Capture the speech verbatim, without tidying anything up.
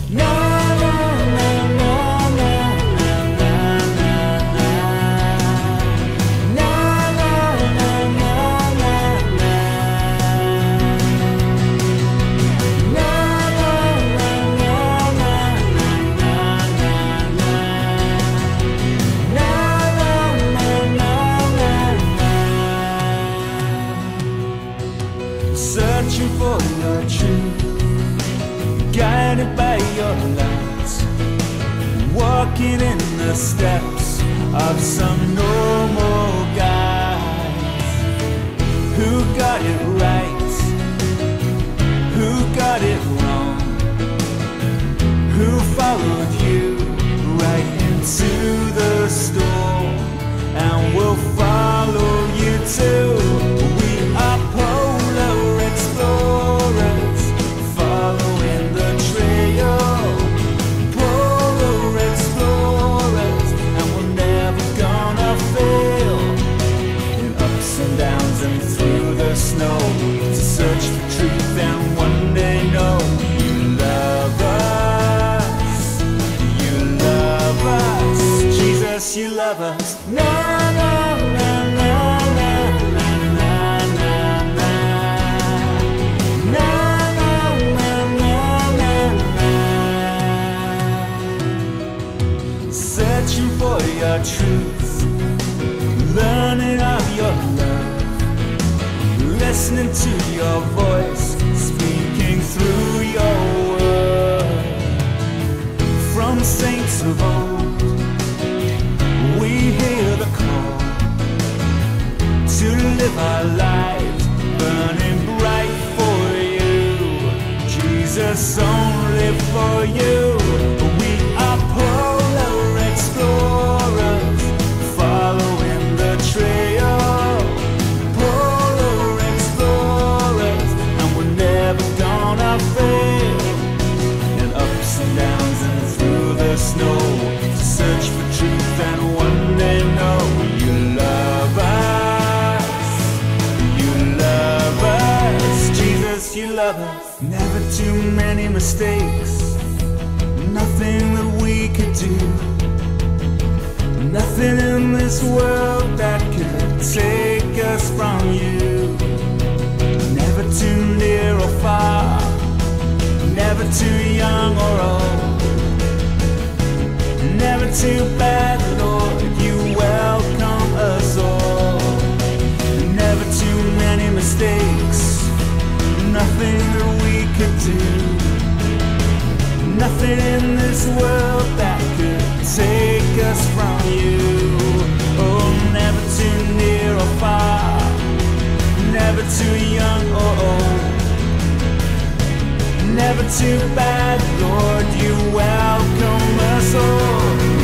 Na na na na na na na na na. Na na na na na na. Na na na na na na na na. Na na na na na na. Searching for your truth, guided by your light, walking in the steps of some normal guys who got it right, who got it wrong, who followed you right into the storm and will follow you too. We are polar explorers, following the trail. Polar explorers, and we're never gonna fail. In ups and downs and through the snow, to search for truth and one day know you love us, you love us, Jesus, you love us. Na na na na na na na na na. Na na na na na na. Searching for your truth, learning of your love, listening to your voice, speaking through your word. From saints of old, we hear the call to live our lives burning bright for you, Jesus, only for you. We are polar explorers, following the trail. Polar explorers, and we're never gonna fail. In ups and downs and through the snow, to search for truth and one day know you love us, you love us, Jesus, you love us. Never too many mistakes, nothing that we could do, nothing in this world that could take us from you. Never too near or far, never too young or old, never too bad, Lord, you welcome us all. Never too many mistakes, nothing that we could do, nothing in this world that could take us from you. Oh, never too near or far, never too young or old, never too bad, Lord, you welcome us all.